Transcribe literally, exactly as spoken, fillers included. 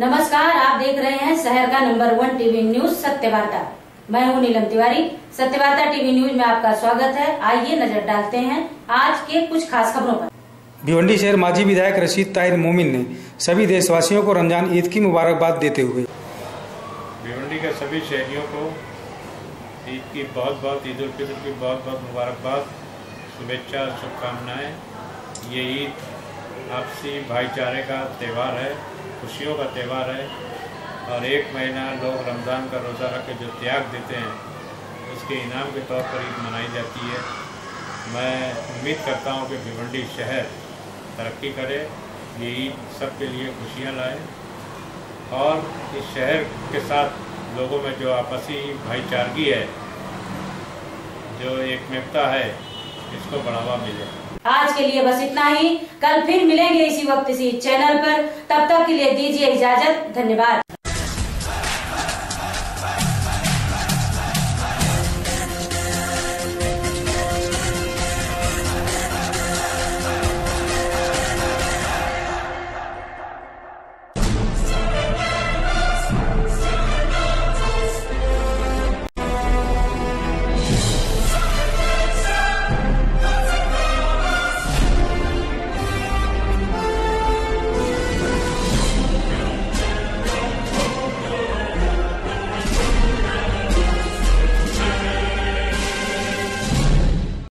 नमस्कार, आप देख रहे हैं शहर का number one TV news Satyavarta. मैं हूं नीलम तिवारी। सत्यवार्ता टीवी न्यूज में आपका स्वागत है। आइए नजर डालते हैं आज के कुछ खास खबरों पर। भिवंडी शहर माजी विधायक रशीद ताहिर मोमिन ने सभी देशवासियों को रमजान ईद की मुबारकबाद देते हुए भिवंडी के सभी शहरियों को ईद की बहुत बहुत ईद उल फितर की बहुत बहुत मुबारकबाद, शुभेच्छा, शुभकामनाएं। ये ईद आपसी भाईचारे का त्यौहार है, खुशियों का त्यौहार है और एक महीना लोग रमज़ान का रोज़ा रख के जो त्याग देते हैं उसके इनाम के तौर पर ईद मनाई जाती है। मैं उम्मीद करता हूं कि भिवंडी शहर तरक्की करे, ये ईद सबके लिए खुशियां लाए और इस शहर के साथ लोगों में जो आपसी भाईचारगी है, जो एकजुटता है, इसको बढ़ावा मिले। आज के लिए बस इतना ही। कल फिर मिलेंगे इसी वक्त इसी चैनल पर। तब तक के लिए दीजिए इजाजत। धन्यवाद।